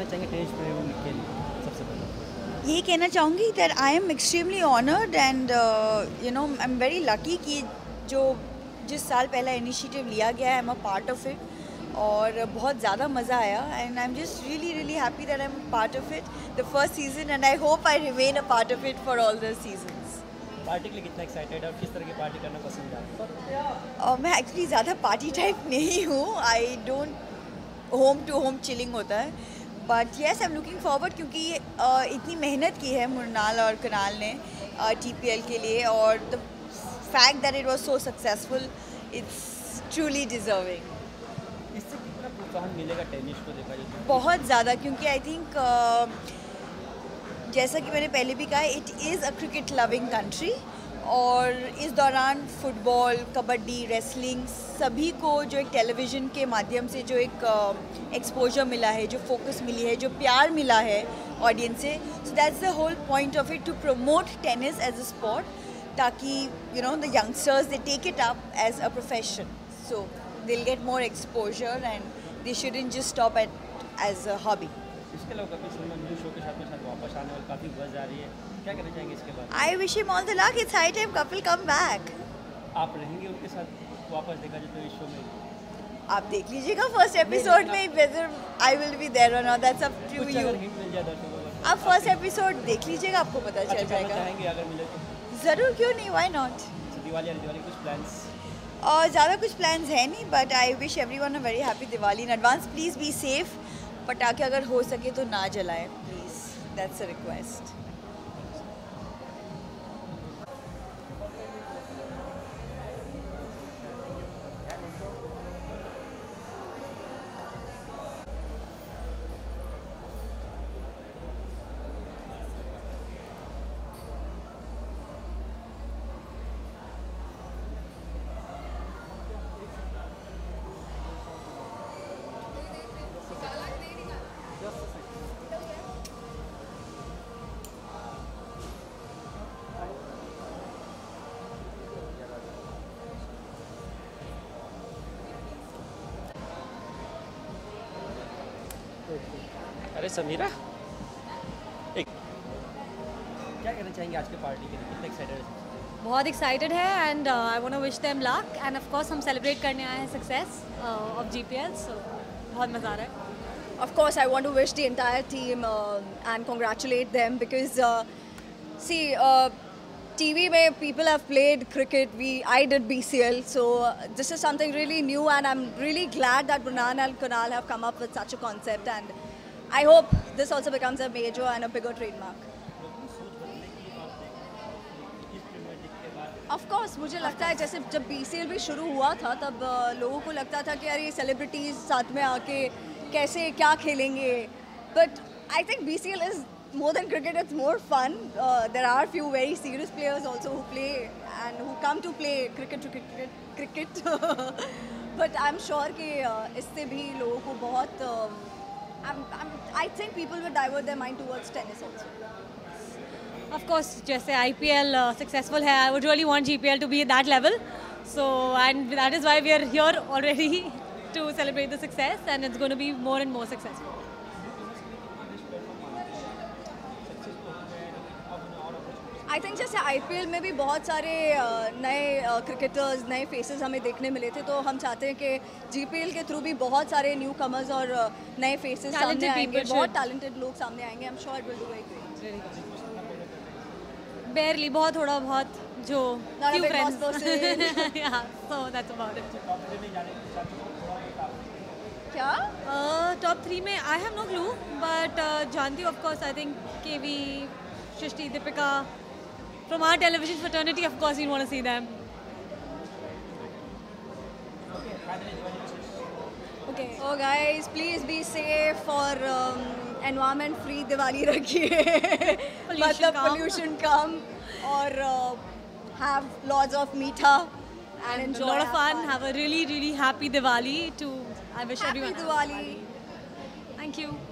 कहना चाहेंगे tennis player के लिए सबसे पहले? यही कहना चाहूँगी that I am extremely honoured and you know I am very lucky कि जो जिस साल पहला इनिशिएटिव लिया गया है I am a part of it और बहुत ज़्यादा मज़ा आया and I am just really really happy that I am part of it the first season and I hope I remain a part of it for all the seasons. Party के लिए कितना excited है और किस तरह की party करना पसंद है आपको? मैं एक्चुअली ज़्यादा पार्टी टाइप नहीं हूँ, I don't home to home chilling होता है but yes I am looking forward क्योंकि इतनी मेहनत की है मुरनाल और कनाल ने TPL के लिए और the fact that it was so successful it's truly deserving. इससे कितना प्रोत्साहन मिलेगा टेनिस को देखा जाए तो? बहुत ज़्यादा क्योंकि आई थिंक जैसा कि मैंने पहले भी कहा it is a cricket loving country और इस दौरान फुटबॉल कबड्डी रेसलिंग सभी को जो एक टेलीविज़न के माध्यम से जो एक एक्सपोजर मिला है जो फोकस मिली है जो प्यार मिला है ऑडियंस से so that's the whole point of it to promote tennis as a sport ताकि you know the youngsters they take it up as a profession so they will get more exposure and they shouldn't just stop at as a hobby. इसके अलावा Kapil Sharma new show के साथ वापस आने वाले काफ़ी buzz आ रही है, क्या कहना चाहेंगे इसके बारे में? I wish him all the luck. It's high time Kapil come back. आप रहेंगे उनके साथ वापस देखा जाए तो इस शो में? आप देख लीजिएगा फर्स्ट एपिसोड में whether I will be there or not. That's up to कुछ you. अगर हिंट मिल जाए दर्शकों को? आप फर्स्ट एपिसोड देख लीजिएगा आपको पता चल अच्छा करना जाएगा। चाहेंगे अगर मिले तो? ज़रूर क्यों नहीं why not? दिवाली कुछ प्लान्स? और ज़्यादा कुछ प्लान्स है नहीं but I wish everyone a very happy Diwali in advance. Please be safe. पटाखे अगर हो सके तो ना जलाएं प्लीज़, दैट्स अ रिक्वेस्ट। अरे समीरा एक क्या कहना चाहेंगे आज के पार्टी के लिए, कितने एक्साइटेड है? बहुत एक्साइटेड है and I want to wish them luck and of course हम सेलिब्रेट करने आए हैं सक्सेस ऑफ GPL सो बहुत मज़ा आ रहा है। Of course, I want to wish the entire team and congratulate them because, see, TV mein people have played cricket. I did BCL, so this is something really new, and I'm really glad that Brunel and Kunal have come up with such a concept, and I hope this also becomes a major and a bigger trademark. Of course, मुझे लगता है जैसे जब BCL भी शुरू हुआ था तब लोगों को लगता था कि यार ये सेलिब्रिटीज़ साथ में आके कैसे क्या खेलेंगे but I think BCL is more than cricket, it's more fun. There are few very serious players also who play and who come to play cricket. But I'm sure कि इससे भी लोगों को बहुत I think people will divert their mind towards tennis also. Of course जैसे IPL successful है I would really want GPL to be at that level so and that is why we are here already to celebrate the success and it's going to be more and more successful. I think जैसे IPL में भी बहुत सारे नए cricketers नए faces हमें देखने मिले थे तो हम चाहते हैं कि GPL के थ्रू भी बहुत सारे न्यू कमर्स और नए फेसेस सामने आएंगे बहुत टैलेंटेड लोग सामने आएंगे I am sure it will do very great Barely बहुत थोड़ा बहुत जो Not a few big friends boss person. yeah so that's about it. क्या Top 3 में I have no clue but जानती हूँ of course I think KV Shrishti Deepika from our television fraternity of course you want to see them. Okay. Oh guys, please be safe और environment free Diwali रखिए मतलब कम। pollution कम और have lots of मीठा and enjoy. A lot of have fun. Have a really really happy Diwali to I wish Happy everyone. Diwali. Thank you.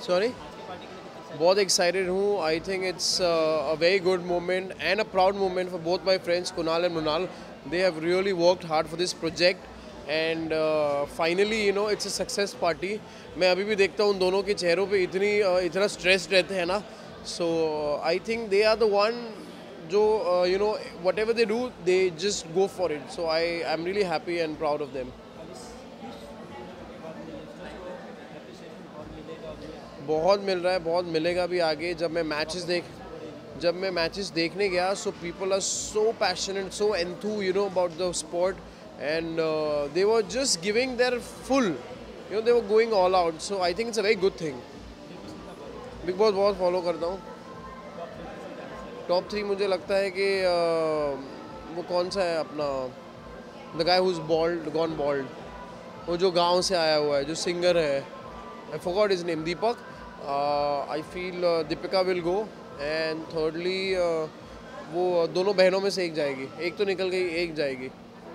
Sorry, बहुत excited हूँ. I think it's a very good moment and a proud moment for both my friends Kunal and Mrinal. They have really worked hard for this project and finally you know it's a success party. मैं अभी भी देखता हूँ दोनों के चेहरों पे इतना स्ट्रेस्ड रहते हैं ना. So I think they are the one जो you know whatever they do they just go for it. So I am really happy and proud of them. बहुत मिल रहा है, बहुत मिलेगा भी आगे. जब मैं मैचेस देखने गया, so people are so passionate, so enthu you know about the sport and they were just giving their full, you know they were going all out. So I think it's a very good thing. Bigg Boss बहुत follow करता हूँ. Top 3 मुझे लगता है कि वो कौन सा है अपना, the guy who is bald, gone bald, वो जो गांव से आया हुआ है, जो सिंगर है, I forgot his name, Deepak. I feel Deepika will go and thirdly वो दोनों बहनों में से एक जाएगी. एक तो निकल गई, एक जाएगी.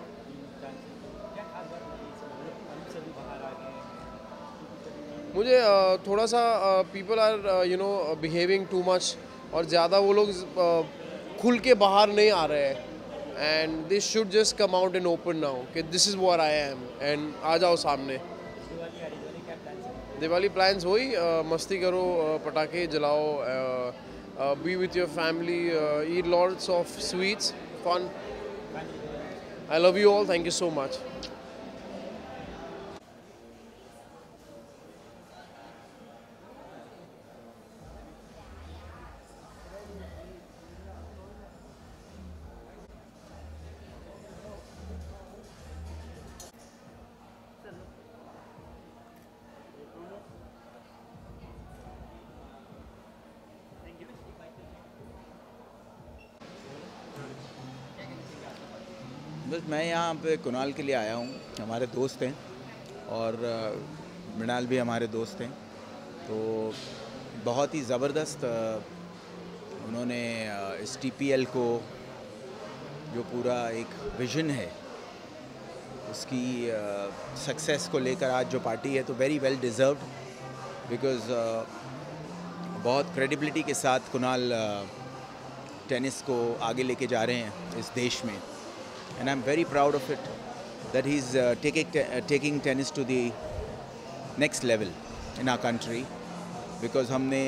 मुझे थोड़ा सा people are you know behaving too much और ज़्यादा वो लोग खुल के बाहर नहीं आ रहे हैं. And this should just come out in open now कि this is what I am and आ जाओ सामने. दिवाली प्लान्स वही, मस्ती करो, पटाखे जलाओ, be with your family, eat lots of sweets, fun. I love you all. Thank you so much. बस मैं यहाँ पे कुणाल के लिए आया हूँ. हमारे दोस्त हैं और मृणाल भी हमारे दोस्त हैं. तो बहुत ही ज़बरदस्त उन्होंने इस TPL को जो पूरा एक विज़न है उसकी सक्सेस को लेकर आज जो पार्टी है, तो वेरी वेल डिज़र्व्ड. बिकॉज़ बहुत क्रेडिबिलिटी के साथ कुणाल टेनिस को आगे लेके जा रहे हैं इस देश में. And I'm very proud of it that he's taking tennis to the next level in our country. Because हमने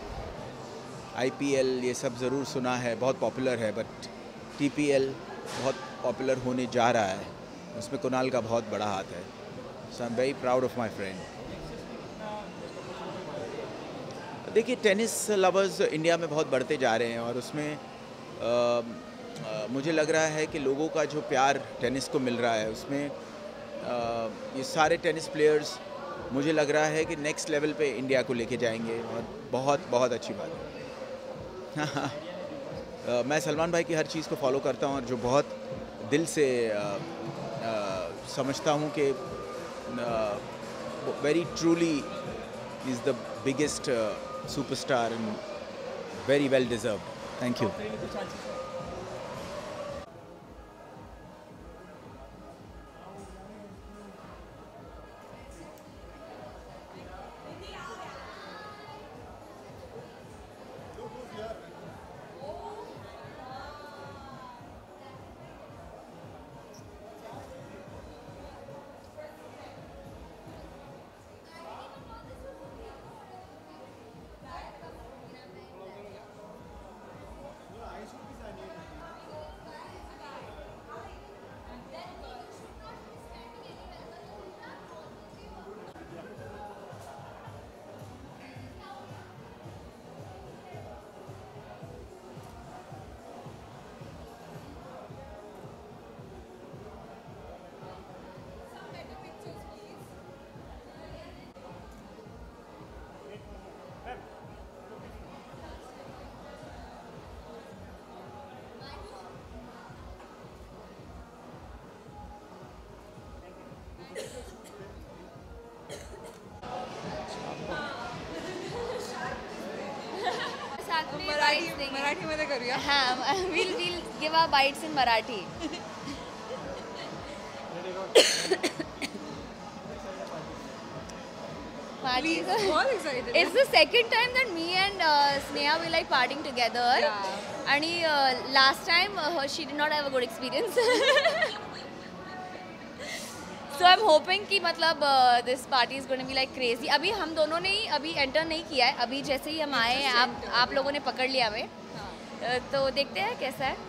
IPL ये सब ज़रूर सुना है, बहुत पॉपुलर है, बट TPL बहुत पॉपुलर होने जा रहा है. उसमें कुणाल का बहुत बड़ा हाथ है. So I'm very proud of my friend. देखिए, टेनिस लवर्स इंडिया में बहुत बढ़ते जा रहे हैं और उसमें मुझे लग रहा है कि लोगों का जो प्यार टेनिस को मिल रहा है उसमें ये सारे टेनिस प्लेयर्स मुझे लग रहा है कि नेक्स्ट लेवल पे इंडिया को लेके जाएंगे और बहुत बहुत अच्छी बात है. मैं सलमान भाई की हर चीज़ को फॉलो करता हूँ और जो बहुत दिल से समझता हूँ कि very truly is the biggest superstar and very well deserved. Thank you. मराठीमध्ये करूया. हां, will give a bites in Marathi. Parties. बहुत excited. It's the second time that me and Sneha were like partying together. Yeah. And last time she did not have a good experience. So I'm hoping कि मतलब this party is going to be like crazy. अभी हम दोनों ने ही अभी enter नहीं किया है. अभी जैसे ही हम आए हैं आप लोगों ने पकड़ लिया हमें. तो देखते हैं कैसा है.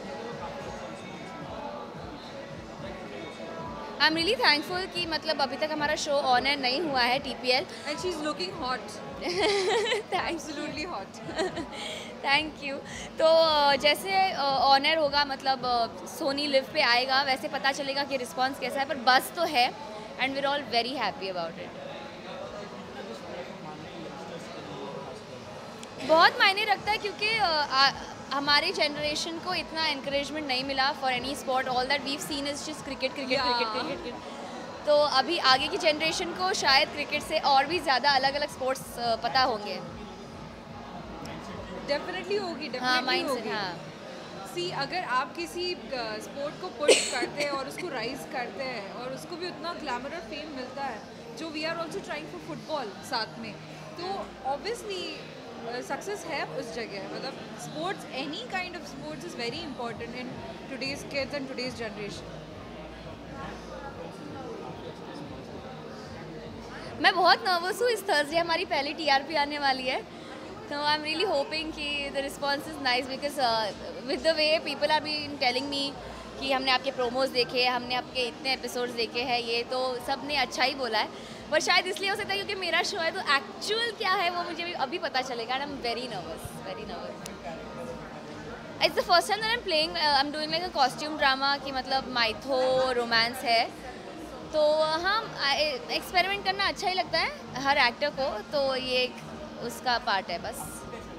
आई एम रियली थैंकफुल कि मतलब अभी तक हमारा शो ऑन एयर नहीं हुआ है TPL. And she's looking hot. Absolutely hot. Thank you. तो जैसे ऑन एयर होगा मतलब सोनी लिव पे आएगा वैसे पता चलेगा कि रिस्पांस कैसा है, पर बस तो है and we are all very happy about it. बहुत मायने रखता है क्योंकि हमारे जनरेशन को इतना encouragement नहीं मिला for any sport. All that we've seen is just cricket cricket cricket cricket. तो अभी आगे की जनरेशन को शायद क्रिकेट से और भी ज़्यादा अलग अलग स्पोर्ट्स पता होंगे. डेफिनेटली होगी, हाँ डेफिनेटली माइंड होगी. से. हाँ सी अगर आप किसी स्पोर्ट को पुश करते हैं और उसको राइज करते हैं और उसको भी उतना ग्लैमर और फेम मिलता है जो we are also trying for football साथ में, तो ऑब्वियसली सक्सेस है उस जगह. मतलब sports, any kind of sports is very important in today's kids and today's generation. मैं बहुत नर्वस हूँ. इस थर्सडे हमारी पहली TRP आने वाली है. तो आई एम रियली होपिंग कि the response is nice because with the way people are been telling me कि हमने आपके प्रोमोज देखे, हमने आपके इतने एपिसोड्स देखे हैं, ये तो सब ने अच्छा ही बोला है. पर शायद इसलिए हो सकता है क्योंकि मेरा शो है, तो एक्चुअल क्या है वो मुझे अभी पता चलेगा. And I am very nervous, very nervous. It's the first time that I am playing, I am doing like a costume drama कि मतलब माइथो रोमांस है. तो हाँ, एक्सपेरिमेंट करना अच्छा ही लगता है हर एक्टर को, तो ये एक उसका पार्ट है बस.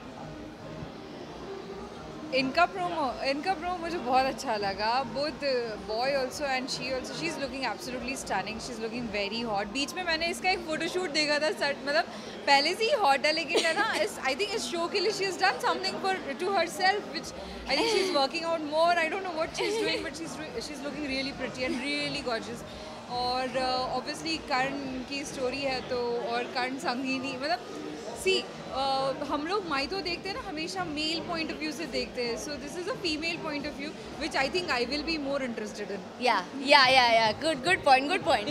इनका प्रोमो मुझे बहुत अच्छा लगा. Both boy also and she also, she is looking absolutely stunning, she is looking very hot. बीच में मैंने इसका एक फोटोशूट देखा था. सट मतलब पहले से ही हॉट है, लेकिन है ना आई थिंक इस शो के लिए she is done something for to her self which I think she is working out more. I don't know what she is doing but she is looking really pretty and really gorgeous. और obviously Karna की story है तो, और कर्ण संगीनी मतलब सी हम लोग mytho देखते हैं ना हमेशा मेल पॉइंट ऑफ व्यू से देखते हैं. So this is a female point of view which I think I will be more interested in. Yeah good point.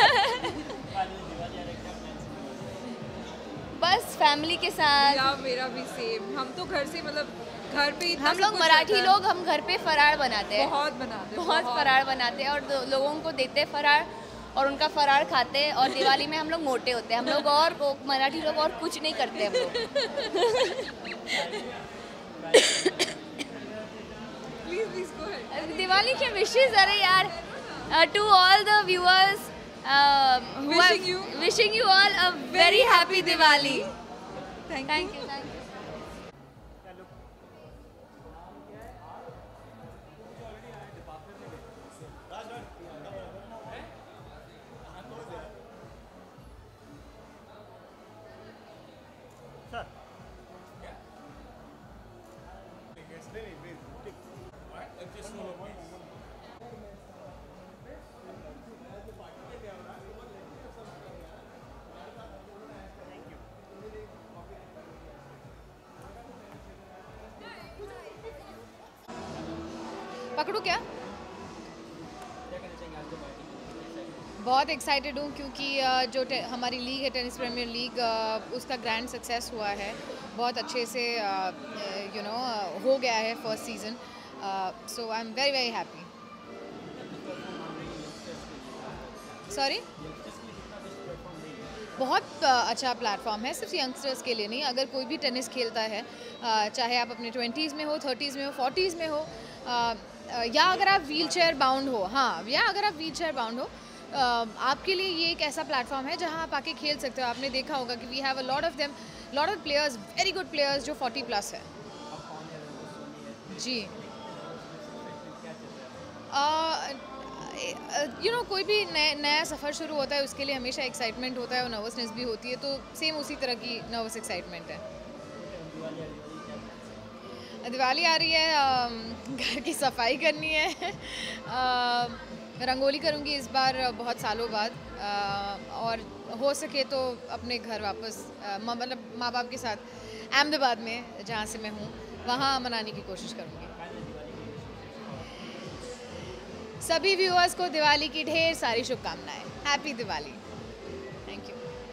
बस फैमिली के साथ. या मेरा भी सेम. हम तो घर से मतलब घर पे इतना हम लोग मराठी लोग हम घर पे फराळ बनाते हैं. बहुत फराळ बनाते हैं और लोगों को देते हैं फराळ और उनका फराळ खाते हैं. और दिवाली में हम लोग मोटे होते हैं. हम लोग और मराठी लोग और कुछ नहीं करते हम लोग. Please go ahead. दिवाली के विशेस. अरे यार, to all the viewers, wishing you all a very happy Diwali. Thank you. पकड़ू क्या? बहुत एक्साइटेड हूँ क्योंकि जो हमारी लीग है टेनिस प्रीमियर लीग, उसका ग्रैंड सक्सेस हुआ है. बहुत अच्छे से हो गया है first season. So I am very very happy. Sorry, बहुत अच्छा प्लेटफॉर्म है, सिर्फ यंगस्टर्स के लिए नहीं. अगर कोई भी टेनिस खेलता है, चाहे आप अपने 20s में हो, 30s में हो, 40s में हो, या अगर आप व्हीलचेयर बाउंड हो, आपके लिए ये एक ऐसा प्लेटफॉर्म है जहां आप आके खेल सकते हो. आपने देखा होगा कि we have a lot of players, very good players जो 40+ है. जी, कोई भी नया सफ़र शुरू होता है, उसके लिए हमेशा एक्साइटमेंट होता है और नर्वसनेस भी होती है. तो सेम उसी तरह की नर्वस एक्साइटमेंट है. दिवाली आ रही है, घर की सफाई करनी है. रंगोली करूँगी इस बार बहुत सालों बाद, और हो सके तो अपने घर वापस मतलब माँ बाप के साथ अहमदाबाद में जहाँ से मैं हूँ वहाँ मनाने की कोशिश करूँगी। सभी व्यूअर्स को दिवाली की ढेर सारी शुभकामनाएं। Happy Diwali. Thank you.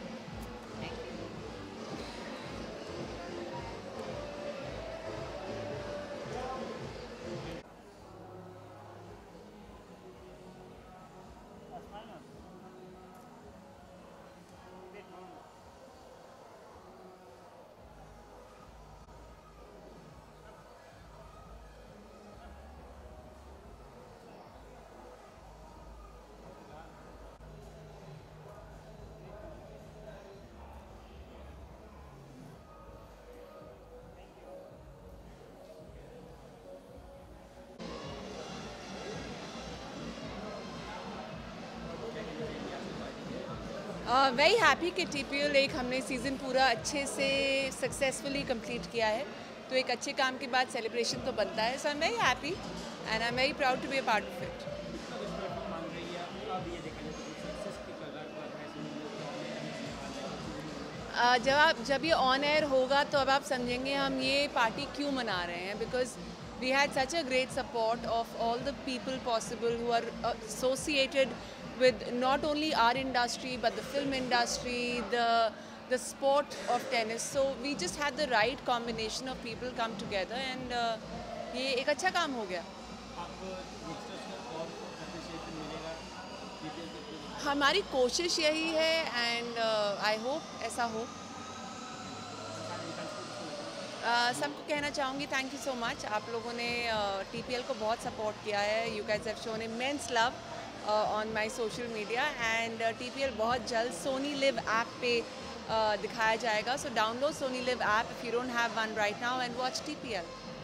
Very happy कि TPL एक हमने सीज़न पूरा अच्छे से सक्सेसफुली कंप्लीट किया है, तो एक अच्छे काम के बाद सेलिब्रेशन तो बनता है। So I am very happy and I am very proud to be a part of it. जब ये ऑन एयर होगा तो अब आप समझेंगे हम ये पार्टी क्यों मना रहे हैं, because we had such a great support of all the people possible who are associated with not only our industry but the film industry, the sport of tennis. So we just had the right combination of people come together and ये एक अच्छा काम हो गया। हमारी कोशिश यही है एंड आई होप ऐसा हो। सबको कहना चाहूँगी थैंक यू सो मच। आप लोगों ने TPL को बहुत सपोर्ट किया है। You guys have shown immense love on my social media and TPL बहुत जल्द Sony Live app पे दिखाया जाएगा। So download Sony Live app if you don't have one right now and watch TPL.